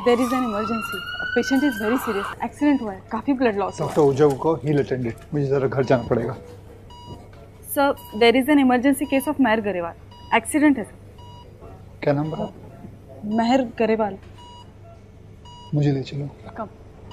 There is an emergency, patient is very serious, accident हुआ है, काफी ब्लड लॉस हुआ है। डॉक्टर उजव को हील अटेंडेड, मुझे जरा घर जाना पड़ेगा। Sir there is an emergency case of Mehar Grewal, accident है सर। क्या नाम बताओ? महर गरेवाल। मुझे ले चलो। कम।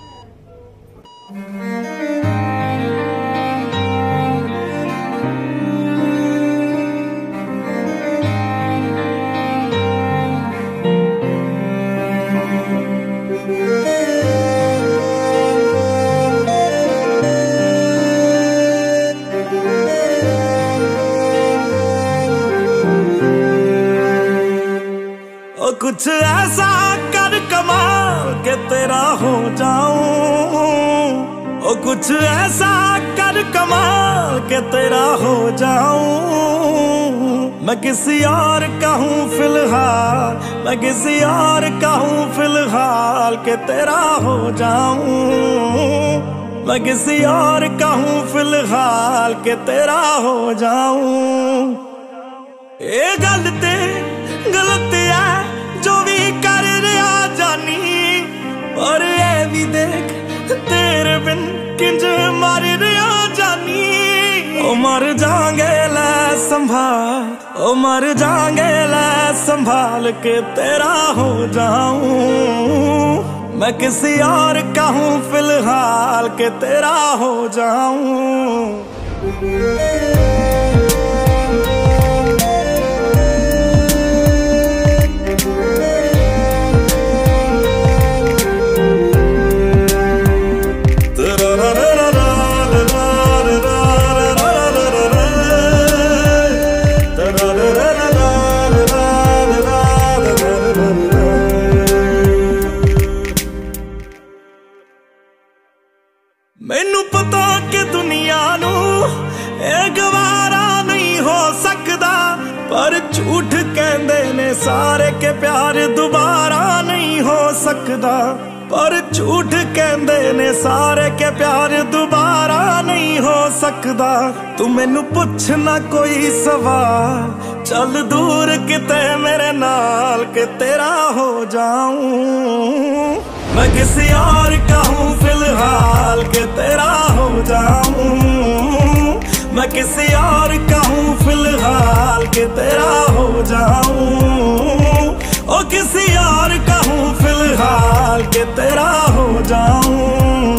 कुछ ऐसा कर कमाल के तेरा हो जाऊं, ओ कुछ ऐसा कर कमाल के तेरा हो जाऊं। मैं किसी और का हूँ फिलहाल, मैं किसी और का हूँ फिलहाल के तेरा हो जाऊं। मैं किसी और का हूँ फिलहाल के तेरा हो जाऊं। ये गलती गलती है जो भी कर रहा जानी, और ये भी देख तेरे बिन किंज मर रहा जानी। ओ मर जाएंगे ले संभाल, ओ मर जाएंगे ले संभाल के तेरा हो जाऊं। मैं किसी और का हूँ फिलहाल के तेरा हो जाऊं। मैनू पता कि दुनिया नू ए गवारा नहीं हो सकदा, पर झूठ कहंदे ने सारे के प्यार दोबारा नहीं हो सकदा। पर झूठ कहंदे ने सारे के प्यार दोबारा नहीं हो सकदा। तू मैनू पुछ ना कोई सवाल, चल दूर किते मेरे नाल के तेरा हो जाऊं। मैं किसी और का हूँ फिलहाल के तेरा हो जाऊं। मैं किसी और का हूँ फिलहाल के तेरा हो जाऊं। ओ किसी और का हूँ फिलहाल के तेरा हो जाऊं।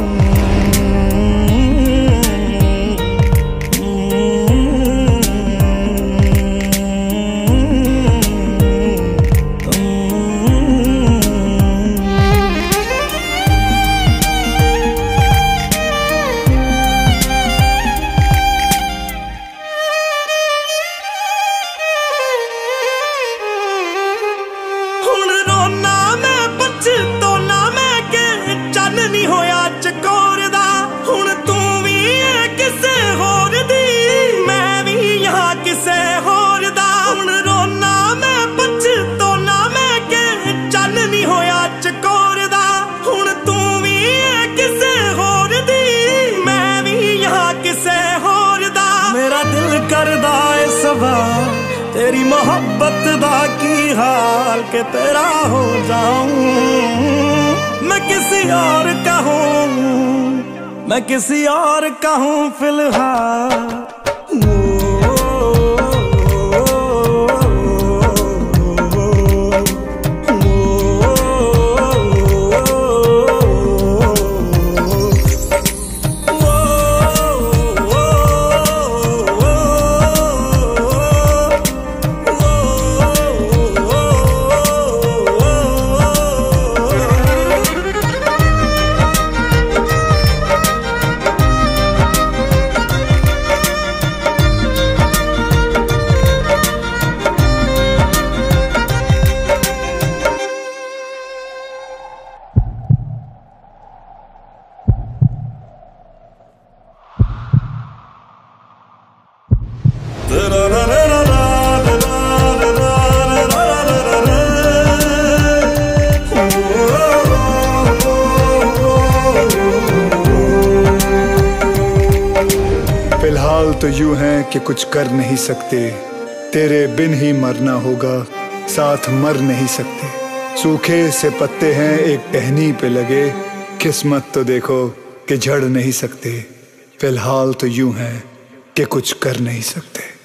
तेरी मोहब्बत दा की हाल के तेरा हो जाऊं। मैं किसी और का हूँ, मैं किसी और का हूँ फिलहाल। फिलहाल तो यूं है कि कुछ कर नहीं सकते, तेरे बिन ही मरना होगा, साथ मर नहीं सकते। सूखे से पत्ते हैं एक टहनी पे लगे, किस्मत तो देखो कि झड़ नहीं सकते, फिलहाल तो यूं है कि कुछ कर नहीं सकते।